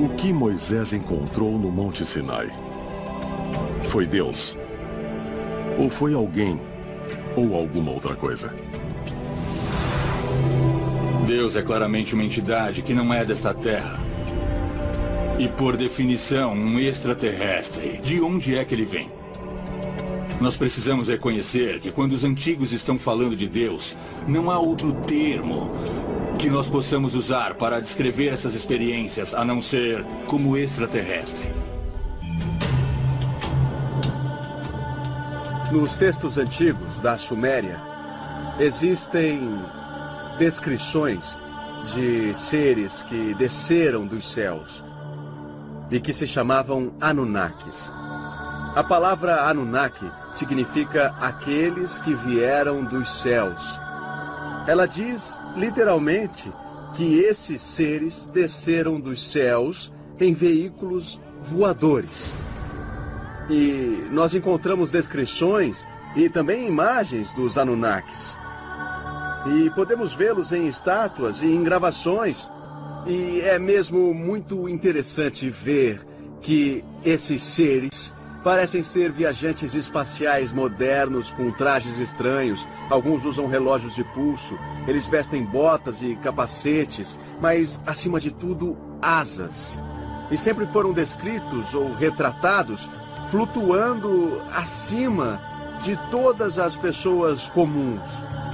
O que Moisés encontrou no Monte Sinai? Foi Deus? Ou foi alguém? Ou alguma outra coisa? Deus é claramente uma entidade que não é desta terra. E, por definição, um extraterrestre. De onde é que ele vem? Nós precisamos reconhecer que quando os antigos estão falando de Deus, não há outro termo que nós possamos usar para descrever essas experiências, a não ser como extraterrestre. Nos textos antigos da Suméria, existem descrições de seres que desceram dos céus e que se chamavam Anunnakis. A palavra Anunnaki significa aqueles que vieram dos céus. Ela diz, literalmente, que esses seres desceram dos céus em veículos voadores. E nós encontramos descrições e também imagens dos Anunnakis. E podemos vê-los em estátuas e em gravações. E é mesmo muito interessante ver que esses seres parecem ser viajantes espaciais modernos com trajes estranhos. Alguns usam relógios de pulso, eles vestem botas e capacetes, mas, acima de tudo, asas. E sempre foram descritos ou retratados flutuando acima de todas as pessoas comuns.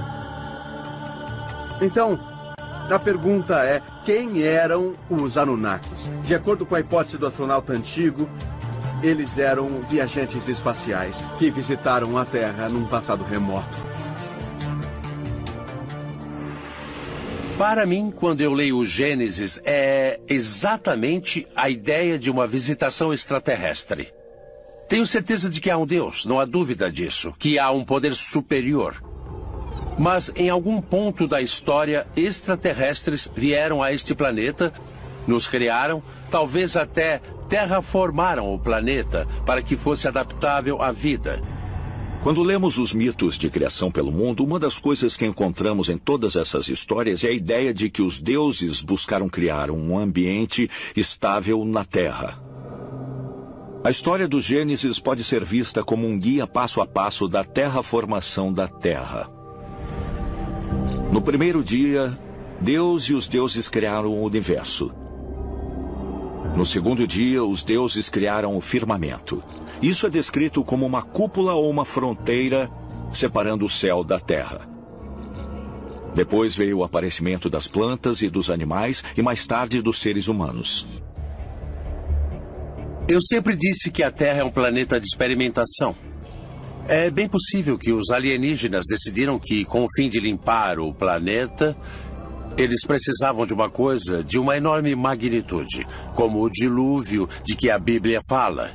Então, a pergunta é, quem eram os Anunnakis? De acordo com a hipótese do astronauta antigo, eles eram viajantes espaciais que visitaram a Terra num passado remoto. Para mim, quando eu leio o Gênesis, é exatamente a ideia de uma visitação extraterrestre. Tenho certeza de que há um Deus, não há dúvida disso, que há um poder superior. Mas em algum ponto da história, extraterrestres vieram a este planeta, nos criaram, talvez até terraformaram o planeta para que fosse adaptável à vida. Quando lemos os mitos de criação pelo mundo, uma das coisas que encontramos em todas essas histórias é a ideia de que os deuses buscaram criar um ambiente estável na Terra. A história do Gênesis pode ser vista como um guia passo a passo da terraformação da Terra. No primeiro dia, Deus e os deuses criaram o universo. No segundo dia, os deuses criaram o firmamento. Isso é descrito como uma cúpula ou uma fronteira separando o céu da terra. Depois veio o aparecimento das plantas e dos animais e mais tarde dos seres humanos. Eu sempre disse que a Terra é um planeta de experimentação. É bem possível que os alienígenas decidiram que, com o fim de limpar o planeta, eles precisavam de uma coisa de uma enorme magnitude, como o dilúvio de que a Bíblia fala.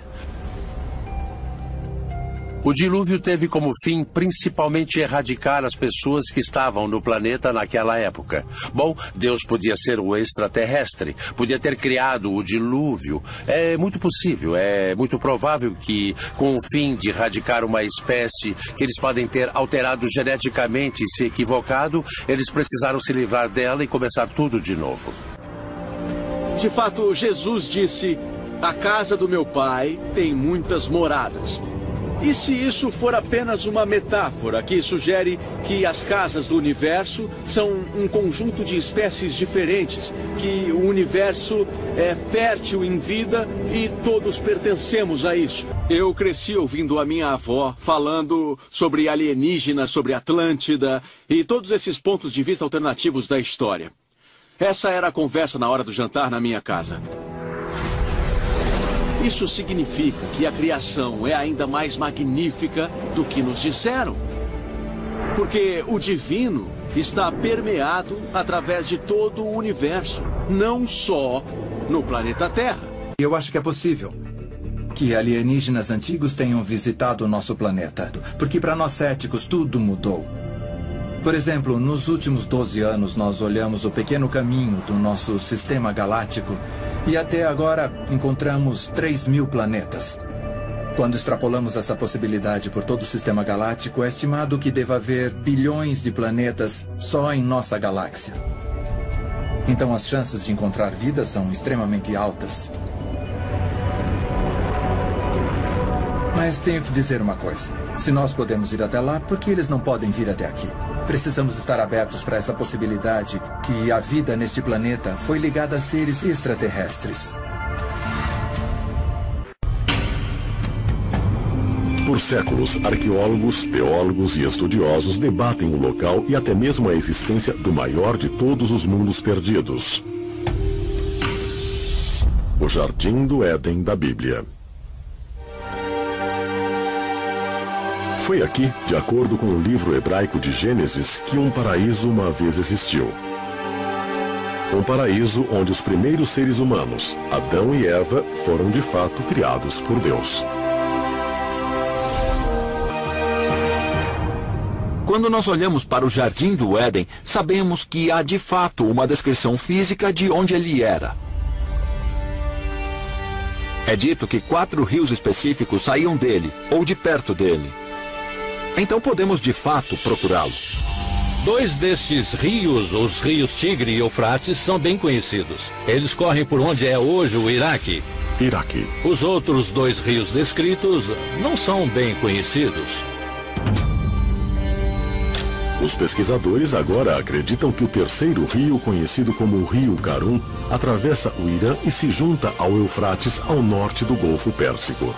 O dilúvio teve como fim principalmente erradicar as pessoas que estavam no planeta naquela época. Bom, Deus podia ser o extraterrestre, podia ter criado o dilúvio. É muito possível, é muito provável que, com o fim de erradicar uma espécie que eles podem ter alterado geneticamente e se equivocado, eles precisaram se livrar dela e começar tudo de novo. De fato, Jesus disse, a casa do meu pai tem muitas moradas. E se isso for apenas uma metáfora que sugere que as casas do universo são um conjunto de espécies diferentes, que o universo é fértil em vida e todos pertencemos a isso? Eu cresci ouvindo a minha avó falando sobre alienígenas, sobre Atlântida e todos esses pontos de vista alternativos da história. Essa era a conversa na hora do jantar na minha casa. Isso significa que a criação é ainda mais magnífica do que nos disseram. Porque o divino está permeado através de todo o universo, não só no planeta Terra. Eu acho que é possível que alienígenas antigos tenham visitado o nosso planeta, porque para nós céticos tudo mudou. Por exemplo, nos últimos 12 anos nós olhamos o pequeno caminho do nosso sistema galáctico e até agora encontramos 3.000 planetas. Quando extrapolamos essa possibilidade por todo o sistema galáctico, é estimado que deva haver bilhões de planetas só em nossa galáxia. Então as chances de encontrar vida são extremamente altas. Mas tenho que dizer uma coisa. Se nós podemos ir até lá, por que eles não podem vir até aqui? Precisamos estar abertos para essa possibilidade que a vida neste planeta foi ligada a seres extraterrestres. Por séculos, arqueólogos, teólogos e estudiosos debatem o local e até mesmo a existência do maior de todos os mundos perdidos. O Jardim do Éden da Bíblia. Foi aqui, de acordo com o livro hebraico de Gênesis, que um paraíso uma vez existiu. Um paraíso onde os primeiros seres humanos, Adão e Eva, foram de fato criados por Deus. Quando nós olhamos para o Jardim do Éden, sabemos que há de fato uma descrição física de onde ele era. É dito que 4 rios específicos saíam dele, ou de perto dele. Então podemos de fato procurá-lo. 2 destes rios, os rios Tigre e Eufrates, são bem conhecidos. Eles correm por onde é hoje o Iraque. Os outros 2 rios descritos não são bem conhecidos. Os pesquisadores agora acreditam que o terceiro rio, conhecido como o Rio Karun, atravessa o Irã e se junta ao Eufrates ao norte do Golfo Pérsico.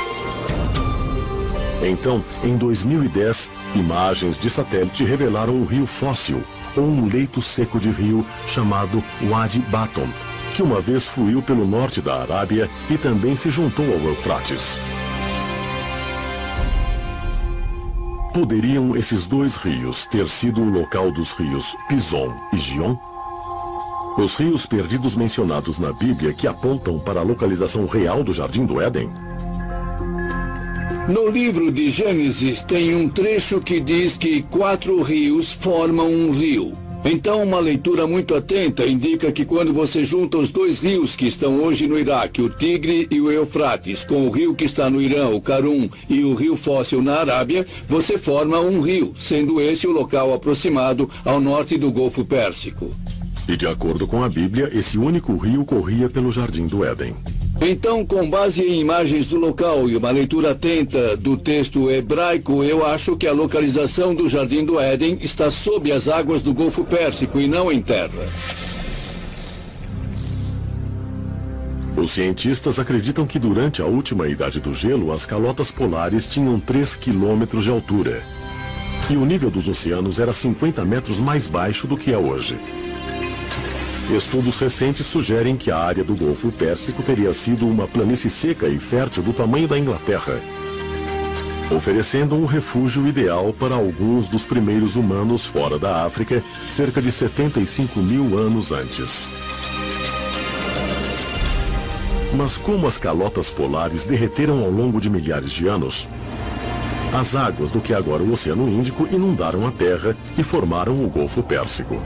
Então, em 2010, imagens de satélite revelaram um rio fóssil, ou um leito seco de rio chamado Wadi Baton, que uma vez fluiu pelo norte da Arábia e também se juntou ao Eufrates. Poderiam esses 2 rios ter sido o local dos rios Pison e Gion? Os rios perdidos mencionados na Bíblia que apontam para a localização real do Jardim do Éden? No livro de Gênesis tem um trecho que diz que 4 rios formam um rio. Então, uma leitura muito atenta indica que quando você junta os 2 rios que estão hoje no Iraque, o Tigre e o Eufrates, com o rio que está no Irã, o Karun, e o rio fóssil na Arábia, você forma um rio, sendo esse o local aproximado ao norte do Golfo Pérsico. E de acordo com a Bíblia, esse único rio corria pelo Jardim do Éden. Então, com base em imagens do local e uma leitura atenta do texto hebraico, eu acho que a localização do Jardim do Éden está sob as águas do Golfo Pérsico e não em terra. Os cientistas acreditam que durante a última idade do gelo, as calotas polares tinham 3 quilômetros de altura. E o nível dos oceanos era 50 metros mais baixo do que é hoje. Estudos recentes sugerem que a área do Golfo Pérsico teria sido uma planície seca e fértil do tamanho da Inglaterra, oferecendo um refúgio ideal para alguns dos primeiros humanos fora da África, cerca de 75 mil anos antes. Mas como as calotas polares derreteram ao longo de milhares de anos, as águas do que é agora o Oceano Índico inundaram a Terra e formaram o Golfo Pérsico.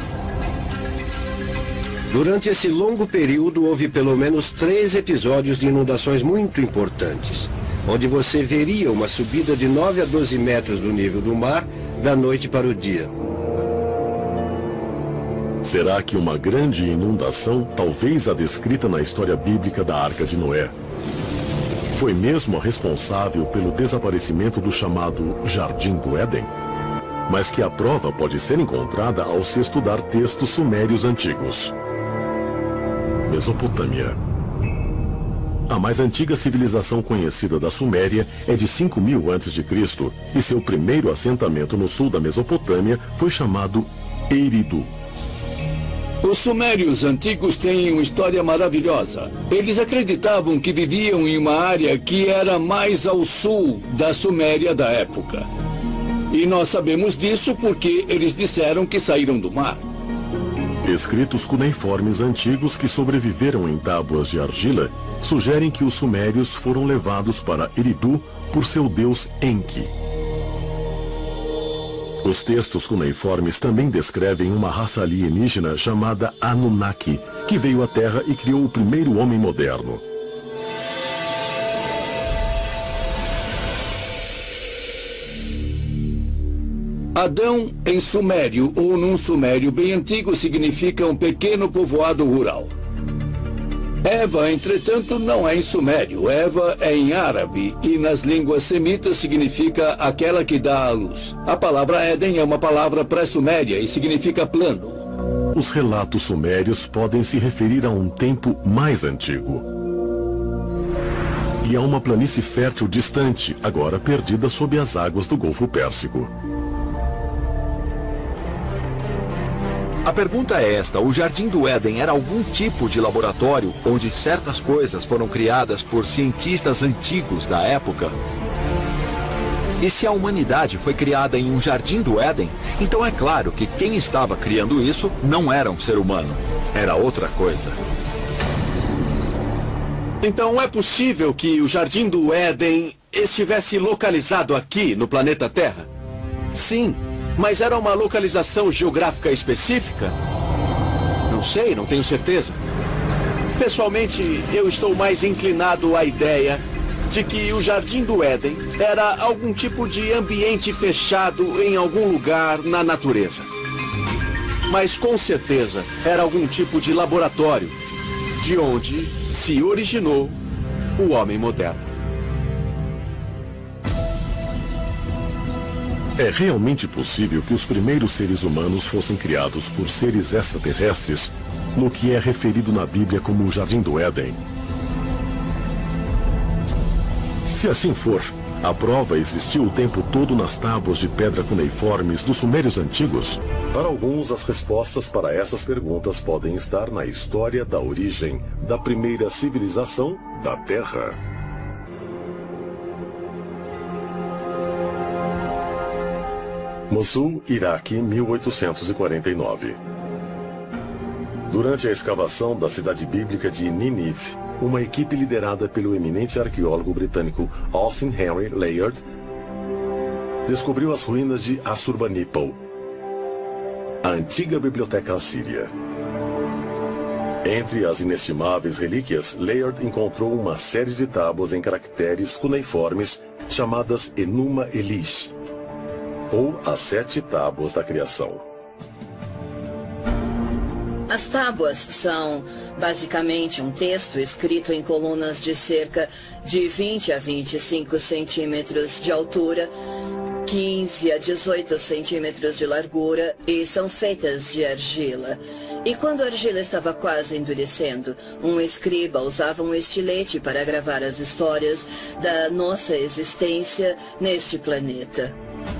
Durante esse longo período, houve pelo menos 3 episódios de inundações muito importantes, onde você veria uma subida de 9 a 12 metros do nível do mar da noite para o dia. Será que uma grande inundação, talvez a descrita na história bíblica da Arca de Noé, foi mesmo a responsável pelo desaparecimento do chamado Jardim do Éden? Mas que a prova pode ser encontrada ao se estudar textos sumérios antigos. Mesopotâmia. A mais antiga civilização conhecida da Suméria é de 5.000 a.C. e seu primeiro assentamento no sul da Mesopotâmia foi chamado Eridu. Os sumérios antigos têm uma história maravilhosa. Eles acreditavam que viviam em uma área que era mais ao sul da Suméria da época. E nós sabemos disso porque eles disseram que saíram do mar. Escritos cuneiformes antigos que sobreviveram em tábuas de argila sugerem que os sumérios foram levados para Eridu por seu deus Enki. Os textos cuneiformes também descrevem uma raça alienígena chamada Anunnaki, que veio à Terra e criou o primeiro homem moderno. Adão, em sumério ou num sumério bem antigo, significa um pequeno povoado rural. Eva, entretanto, não é em sumério. Eva é em árabe e nas línguas semitas significa aquela que dá à luz. A palavra Éden é uma palavra pré-suméria e significa plano. Os relatos sumérios podem se referir a um tempo mais antigo e a uma planície fértil distante, agora perdida sob as águas do Golfo Pérsico. A pergunta é esta: o Jardim do Éden era algum tipo de laboratório onde certas coisas foram criadas por cientistas antigos da época? E se a humanidade foi criada em um Jardim do Éden, então é claro que quem estava criando isso não era um ser humano, era outra coisa. Então é possível que o Jardim do Éden estivesse localizado aqui no planeta Terra? Sim. Mas era uma localização geográfica específica? Não sei, não tenho certeza. Pessoalmente, eu estou mais inclinado à ideia de que o Jardim do Éden era algum tipo de ambiente fechado em algum lugar na natureza. Mas com certeza era algum tipo de laboratório de onde se originou o homem moderno. É realmente possível que os primeiros seres humanos fossem criados por seres extraterrestres no que é referido na Bíblia como o Jardim do Éden? Se assim for, a prova existiu o tempo todo nas tábuas de pedra cuneiformes dos sumérios antigos? Para alguns, as respostas para essas perguntas podem estar na história da origem da primeira civilização da Terra. Mossul, Iraque, 1849. Durante a escavação da cidade bíblica de Nínive, uma equipe liderada pelo eminente arqueólogo britânico Austin Henry Layard descobriu as ruínas de Assurbanipal, a antiga biblioteca assíria. Entre as inestimáveis relíquias, Layard encontrou uma série de tábuas em caracteres cuneiformes chamadas Enuma Elish, ou as 7 tábuas da criação. As tábuas são basicamente um texto escrito em colunas de cerca de 20 a 25 centímetros de altura, 15 a 18 centímetros de largura e são feitas de argila. E quando a argila estava quase endurecendo, um escriba usava um estilete para gravar as histórias da nossa existência neste planeta.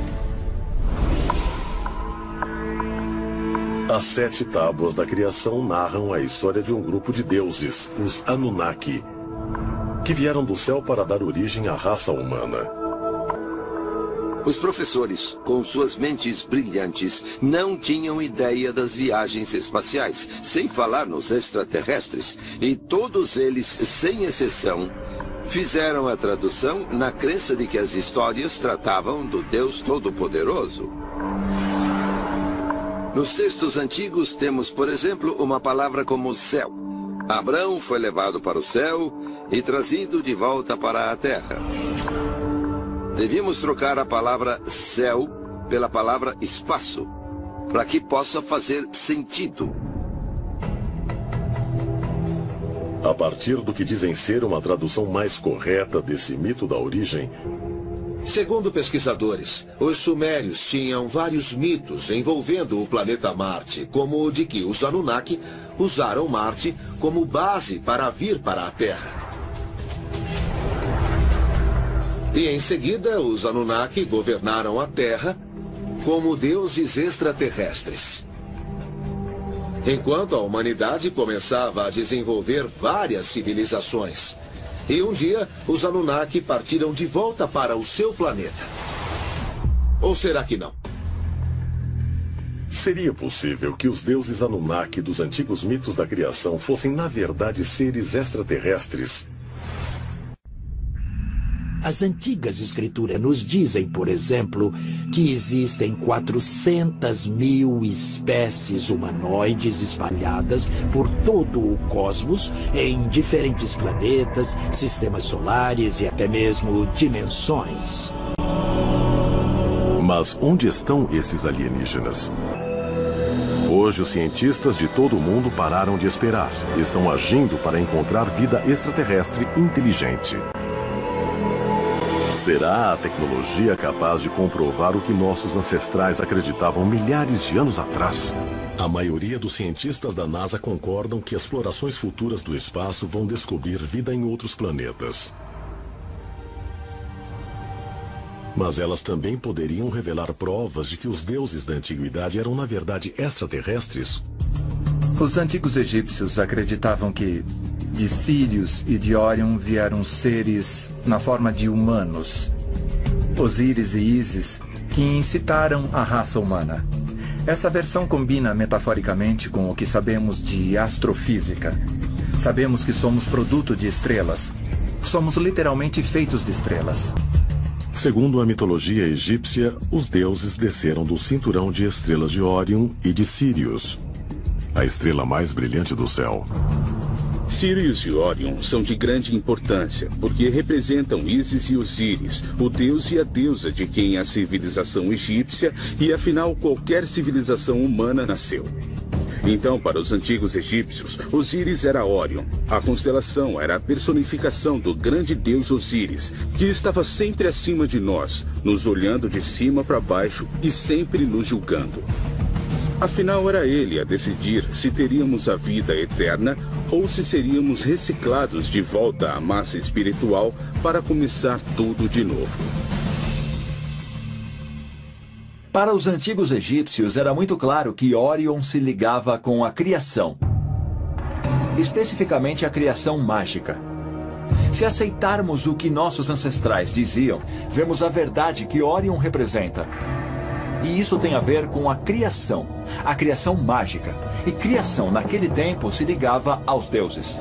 As 7 tábuas da criação narram a história de um grupo de deuses, os Anunnaki, que vieram do céu para dar origem à raça humana. Os professores, com suas mentes brilhantes, não tinham ideia das viagens espaciais, sem falar nos extraterrestres, e todos eles, sem exceção, fizeram a tradução na crença de que as histórias tratavam do Deus Todo-Poderoso. Nos textos antigos temos, por exemplo, uma palavra como céu. Abrão foi levado para o céu e trazido de volta para a terra. Devíamos trocar a palavra céu pela palavra espaço, para que possa fazer sentido. A partir do que dizem ser uma tradução mais correta desse mito da origem, segundo pesquisadores, os sumérios tinham vários mitos envolvendo o planeta Marte, como o de que os Anunnaki usaram Marte como base para vir para a Terra. E em seguida, os Anunnaki governaram a Terra como deuses extraterrestres. Enquanto a humanidade começava a desenvolver várias civilizações. E um dia, os Anunnaki partiram de volta para o seu planeta. Ou será que não? Seria possível que os deuses Anunnaki dos antigos mitos da criação fossem, na verdade, seres extraterrestres? As antigas escrituras nos dizem, por exemplo, que existem 400 mil espécies humanoides espalhadas por todo o cosmos, em diferentes planetas, sistemas solares e até mesmo dimensões. Mas onde estão esses alienígenas? Hoje, os cientistas de todo o mundo pararam de esperar e estão agindo para encontrar vida extraterrestre inteligente. Será a tecnologia capaz de comprovar o que nossos ancestrais acreditavam milhares de anos atrás? A maioria dos cientistas da NASA concordam que explorações futuras do espaço vão descobrir vida em outros planetas. Mas elas também poderiam revelar provas de que os deuses da antiguidade eram, na verdade, extraterrestres. Os antigos egípcios acreditavam que de Sírius e de Órion vieram seres na forma de humanos, Osíris e Ísis, que incitaram a raça humana. Essa versão combina metaforicamente com o que sabemos de astrofísica. Sabemos que somos produto de estrelas. Somos literalmente feitos de estrelas. Segundo a mitologia egípcia, os deuses desceram do cinturão de estrelas de Órion e de Sírius, a estrela mais brilhante do céu. Sírius e Órion são de grande importância, porque representam Ísis e Osíris, o deus e a deusa de quem a civilização egípcia e, afinal, qualquer civilização humana nasceu. Então, para os antigos egípcios, Osíris era Órion. A constelação era a personificação do grande deus Osíris, que estava sempre acima de nós, nos olhando de cima para baixo e sempre nos julgando. Afinal, era ele a decidir se teríamos a vida eterna ou se seríamos reciclados de volta à massa espiritual para começar tudo de novo. Para os antigos egípcios, era muito claro que Órion se ligava com a criação. Especificamente a criação mágica. Se aceitarmos o que nossos ancestrais diziam, vemos a verdade que Órion representa. E isso tem a ver com a criação mágica. E criação, naquele tempo, se ligava aos deuses.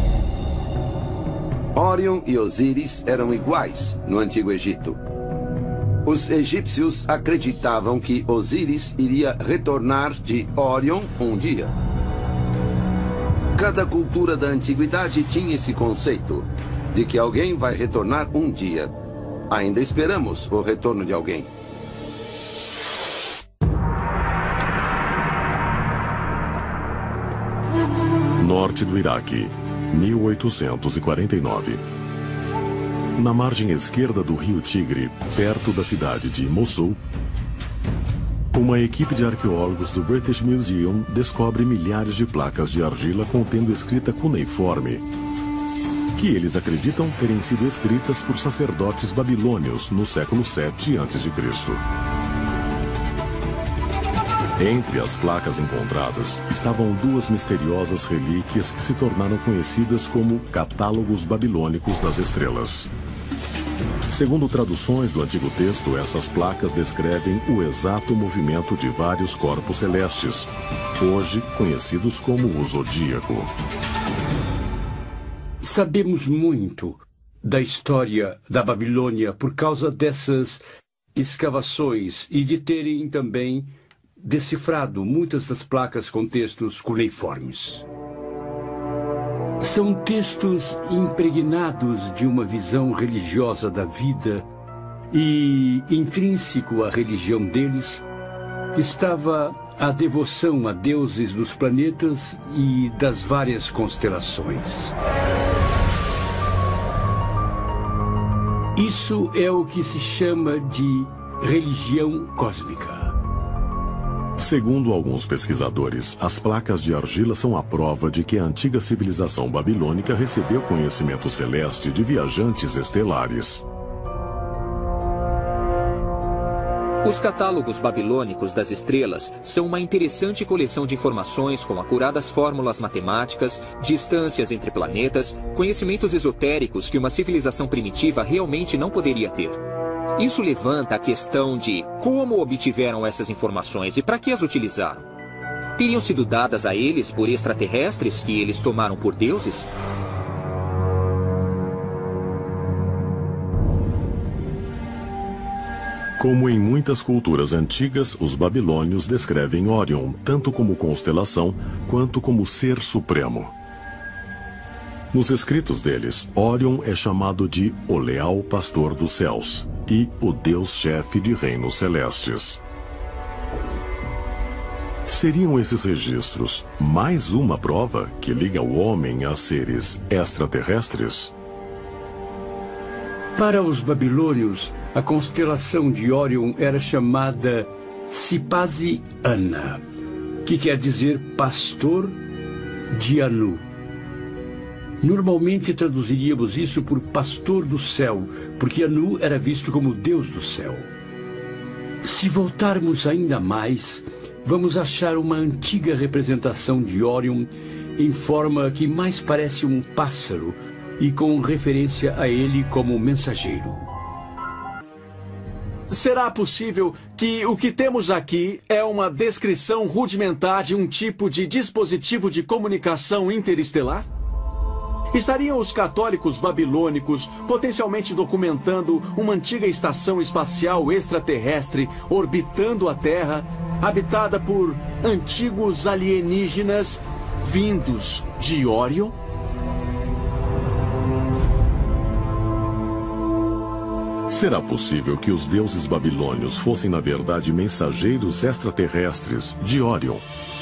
Órion e Osíris eram iguais no Antigo Egito. Os egípcios acreditavam que Osíris iria retornar de Órion um dia. Cada cultura da antiguidade tinha esse conceito de que alguém vai retornar um dia. Ainda esperamos o retorno de alguém. Norte do Iraque, 1849. Na margem esquerda do rio Tigre, perto da cidade de Mossul, uma equipe de arqueólogos do British Museum descobre milhares de placas de argila contendo escrita cuneiforme, que eles acreditam terem sido escritas por sacerdotes babilônios no século VII a.C. Entre as placas encontradas estavam duas misteriosas relíquias que se tornaram conhecidas como catálogos babilônicos das estrelas. Segundo traduções do antigo texto, essas placas descrevem o exato movimento de vários corpos celestes, hoje conhecidos como o Zodíaco. Sabemos muito da história da Babilônia por causa dessas escavações e de terem também decifrado muitas das placas com textos cuneiformes. São textos impregnados de uma visão religiosa da vida e, intrínseco à religião deles, estava a devoção a deuses dos planetas e das várias constelações. Isso é o que se chama de religião cósmica. Segundo alguns pesquisadores, as placas de argila são a prova de que a antiga civilização babilônica recebeu conhecimento celeste de viajantes estelares. Os catálogos babilônicos das estrelas são uma interessante coleção de informações com acuradas fórmulas matemáticas, distâncias entre planetas, conhecimentos esotéricos que uma civilização primitiva realmente não poderia ter. Isso levanta a questão de como obtiveram essas informações e para que as utilizaram. Teriam sido dadas a eles por extraterrestres que eles tomaram por deuses? Como em muitas culturas antigas, os babilônios descrevem Órion tanto como constelação quanto como ser supremo. Nos escritos deles, Órion é chamado de o leal pastor dos céus e o Deus-chefe de reinos celestes. Seriam esses registros mais uma prova que liga o homem a seres extraterrestres? Para os babilônios, a constelação de Órion era chamada Sipasi-Ana, que quer dizer pastor de Anu. Normalmente traduziríamos isso por pastor do céu, porque Anu era visto como Deus do céu. Se voltarmos ainda mais, vamos achar uma antiga representação de Órion em forma que mais parece um pássaro e com referência a ele como mensageiro. Será possível que o que temos aqui é uma descrição rudimentar de um tipo de dispositivo de comunicação interestelar? Estariam os católicos babilônicos potencialmente documentando uma antiga estação espacial extraterrestre orbitando a Terra, habitada por antigos alienígenas vindos de Órion? Será possível que os deuses babilônios fossem, na verdade, mensageiros extraterrestres de Órion?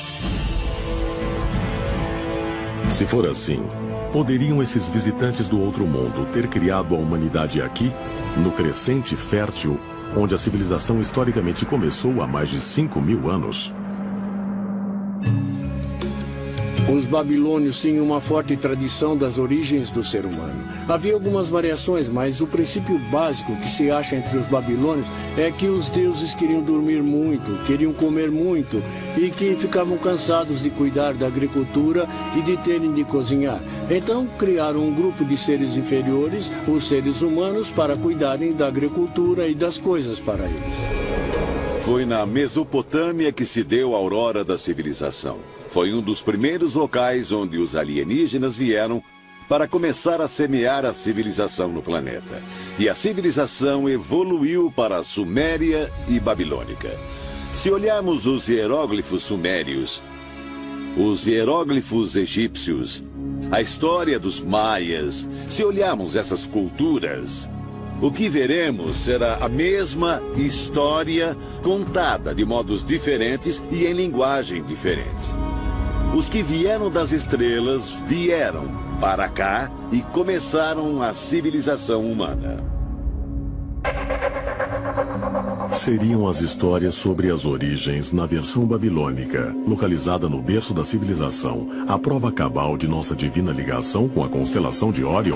Se for assim, poderiam esses visitantes do outro mundo ter criado a humanidade aqui, no crescente fértil, onde a civilização historicamente começou há mais de 5.000 anos? Os babilônios tinham uma forte tradição das origens do ser humano. Havia algumas variações, mas o princípio básico que se acha entre os babilônios é que os deuses queriam dormir muito, queriam comer muito e que ficavam cansados de cuidar da agricultura e de terem de cozinhar. Então criaram um grupo de seres inferiores, os seres humanos, para cuidarem da agricultura e das coisas para eles. Foi na Mesopotâmia que se deu a aurora da civilização. Foi um dos primeiros locais onde os alienígenas vieram para começar a semear a civilização no planeta. E a civilização evoluiu para a Suméria e Babilônica. Se olharmos os hieróglifos sumérios, os hieróglifos egípcios, a história dos maias, se olharmos essas culturas, o que veremos será a mesma história contada de modos diferentes e em linguagem diferente. Os que vieram das estrelas vieram para cá e começaram a civilização humana. Seriam as histórias sobre as origens na versão babilônica, localizada no berço da civilização, a prova cabal de nossa divina ligação com a constelação de Órion?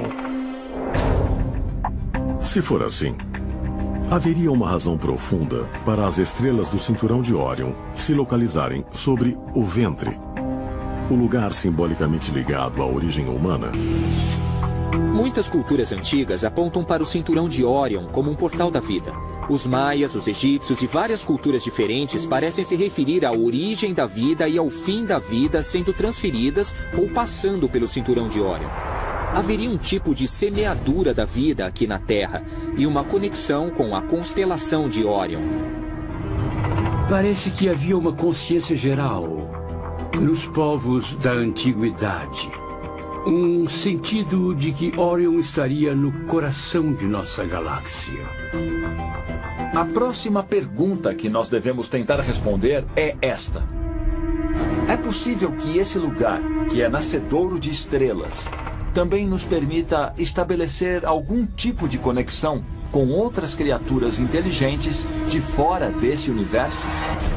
Se for assim, haveria uma razão profunda para as estrelas do cinturão de Órion se localizarem sobre o ventre, o lugar simbolicamente ligado à origem humana. Muitas culturas antigas apontam para o cinturão de Órion como um portal da vida. Os maias, os egípcios e várias culturas diferentes parecem se referir à origem da vida e ao fim da vida sendo transferidas ou passando pelo cinturão de Órion. Haveria um tipo de semeadura da vida aqui na Terra e uma conexão com a constelação de Órion. Parece que havia uma consciência geral nos povos da antiguidade. Um sentido de que Órion estaria no coração de nossa galáxia. A próxima pergunta que nós devemos tentar responder é esta. É possível que esse lugar, que é nascedouro de estrelas, também nos permita estabelecer algum tipo de conexão com outras criaturas inteligentes de fora desse universo?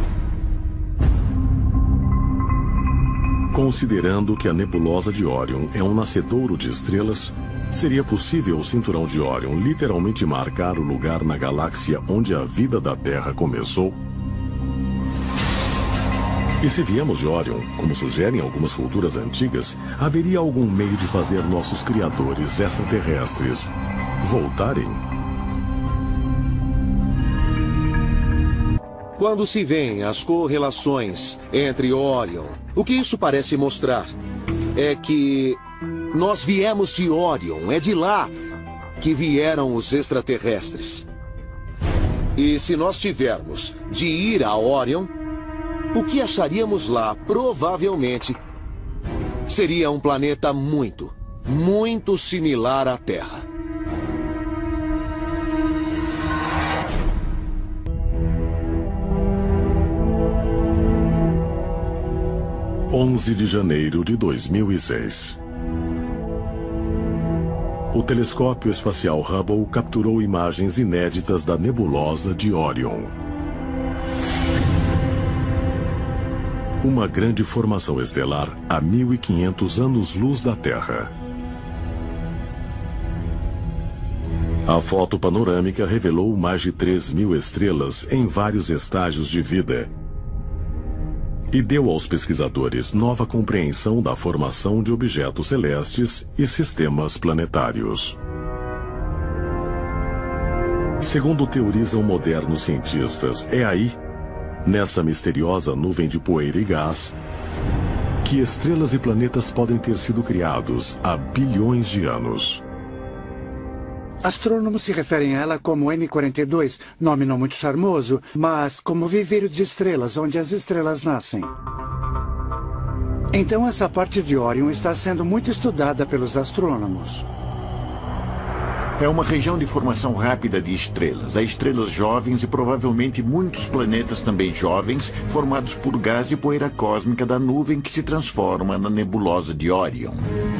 Considerando que a nebulosa de Órion é um nascedouro de estrelas, seria possível o cinturão de Órion literalmente marcar o lugar na galáxia onde a vida da Terra começou? E se viemos de Órion, como sugerem algumas culturas antigas, haveria algum meio de fazer nossos criadores extraterrestres voltarem? Quando se veem as correlações entre Órion, o que isso parece mostrar é que nós viemos de Órion, é de lá que vieram os extraterrestres. E se nós tivermos de ir a Órion, o que acharíamos lá provavelmente seria um planeta muito, muito similar à Terra. 11 de janeiro de 2006. O telescópio espacial Hubble capturou imagens inéditas da nebulosa de Órion. Uma grande formação estelar a 1.500 anos-luz da Terra. A foto panorâmica revelou mais de 3.000 estrelas em vários estágios de vida e deu aos pesquisadores nova compreensão da formação de objetos celestes e sistemas planetários. Segundo teorizam modernos cientistas, é aí, nessa misteriosa nuvem de poeira e gás, que estrelas e planetas podem ter sido criados há bilhões de anos. Astrônomos se referem a ela como M42, nome não muito charmoso, mas como viveiro de estrelas, onde as estrelas nascem. Então essa parte de Órion está sendo muito estudada pelos astrônomos. É uma região de formação rápida de estrelas. Há estrelas jovens e provavelmente muitos planetas também jovens, formados por gás e poeira cósmica da nuvem que se transforma na nebulosa de Órion.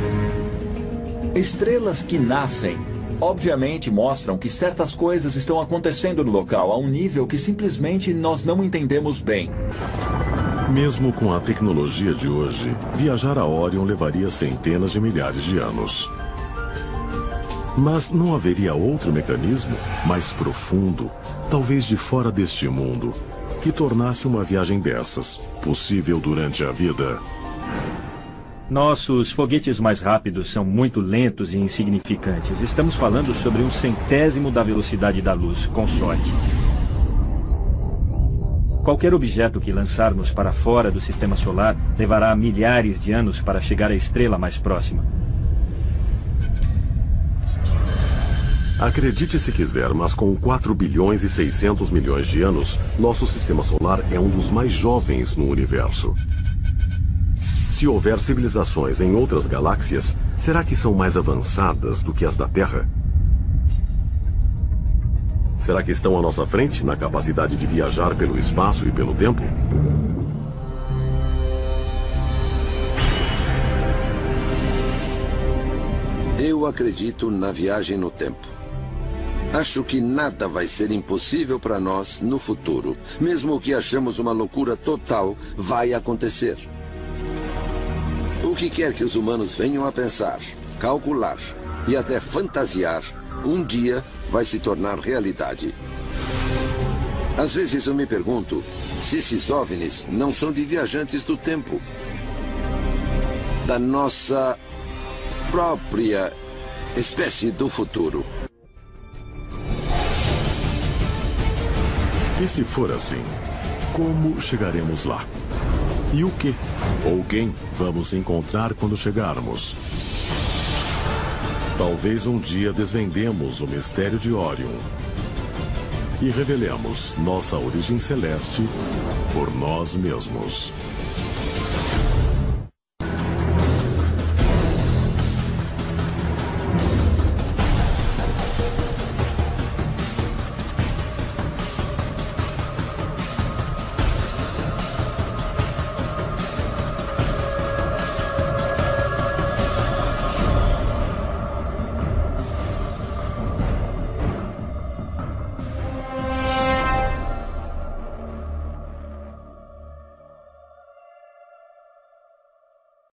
Estrelas que nascem, obviamente mostram que certas coisas estão acontecendo no local a um nível que simplesmente nós não entendemos bem. Mesmo com a tecnologia de hoje, viajar a Órion levaria centenas de milhares de anos. Mas não haveria outro mecanismo mais profundo, talvez de fora deste mundo, que tornasse uma viagem dessas possível durante a vida? Nossos foguetes mais rápidos são muito lentos e insignificantes. Estamos falando sobre 1/100º da velocidade da luz, com sorte. Qualquer objeto que lançarmos para fora do sistema solar levará milhares de anos para chegar à estrela mais próxima. Acredite se quiser, mas com 4 bilhões e 600 milhões de anos, nosso sistema solar é um dos mais jovens no universo. Se houver civilizações em outras galáxias, será que são mais avançadas do que as da Terra? Será que estão à nossa frente na capacidade de viajar pelo espaço e pelo tempo? Eu acredito na viagem no tempo. Acho que nada vai ser impossível para nós no futuro. Mesmo o que achamos uma loucura total vai acontecer. O que quer que os humanos venham a pensar, calcular e até fantasiar, um dia vai se tornar realidade. Às vezes eu me pergunto se esses OVNIs não são de viajantes do tempo, da nossa própria espécie do futuro. E se for assim, como chegaremos lá? E o que ou quem vamos encontrar quando chegarmos? Talvez um dia desvendemos o mistério de Órion e revelemos nossa origem celeste por nós mesmos.